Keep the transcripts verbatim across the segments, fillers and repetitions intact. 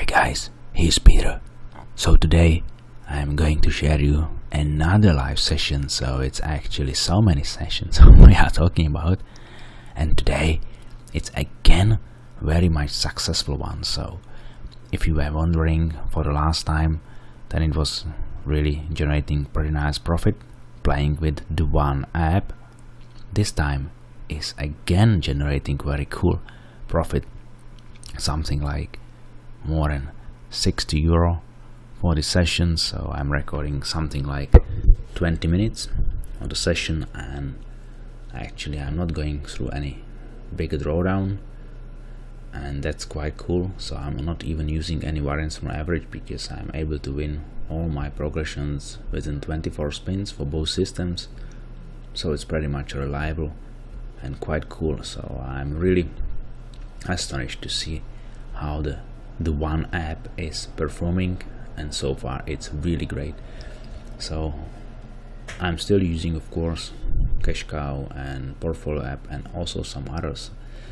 Hi guys, here's Peter. So today I'm going to share you another live session. So it's actually so many sessions we are talking about, and today it's again very much successful one. So if you were wondering for the last time, then it was really generating pretty nice profit playing with the one app. This time is again generating very cool profit, something like more than sixty euro for the session. So I'm recording something like twenty minutes of the session, and actually I'm not going through any big drawdown, and that's quite cool. So I'm not even using any variance from average because I'm able to win all my progressions within twenty-four spins for both systems. So it's pretty much reliable and quite cool. So I'm really astonished to see how the the one app is performing, and so far it's really great. So I'm still using, of course, Cash Cow and Portfolio app and also some others.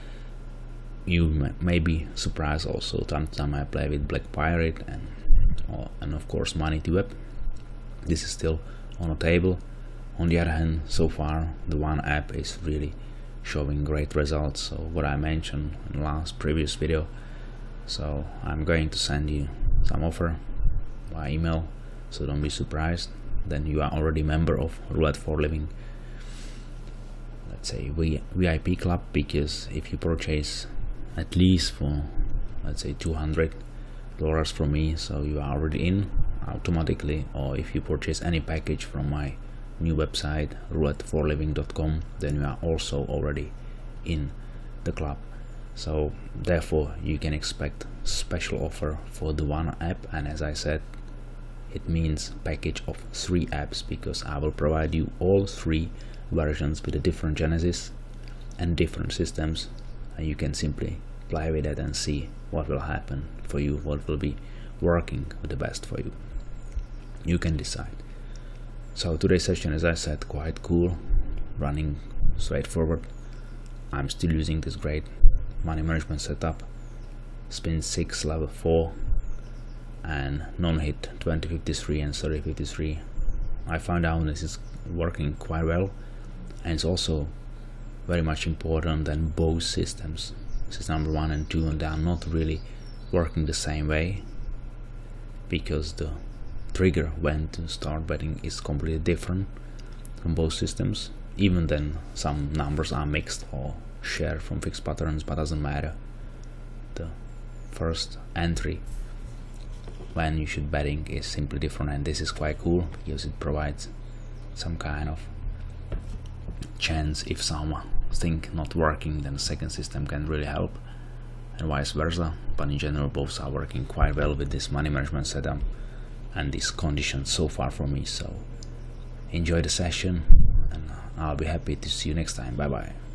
You may be surprised also, time to time I play with Black Pirate and uh, and of course Money to Web. This is still on the table. On the other hand, so far the one app is really showing great results. So what I mentioned in the last previous video, so I'm going to send you some offer by email, so don't be surprised. Then you are already a member of Roulette for Living, let's say v VIP club, because if you purchase at least for, let's say, two hundred dollars from me, so you are already in automatically. Or if you purchase any package from my new website roulette for living dot com, then you are also already in the club. So therefore you can expect special offer for the one app, and as I said, it means package of three apps, because I will provide you all three versions with a different genesis and different systems, and you can simply play with it and see what will happen for you, what will be working the best for you. You can decide. So today's session, as I said, quite cool, running straightforward. I'm still using this great money management setup, spin six level four and non-hit twenty fifty-three and thirty fifty-three. I found out this is working quite well, and it's also very much important that both systems, system number one and two, and they are not really working the same way, because the trigger when to start betting is completely different from both systems. Even then some numbers are mixed or shared from fixed patterns, but doesn't matter. The first entry when you should betting is simply different, and this is quite cool because it provides some kind of chance. If someone think not working, then the second system can really help, and vice versa. But in general both are working quite well with this money management setup and these conditions so far for me. So enjoy the session, and I'll be happy to see you next time. Bye bye.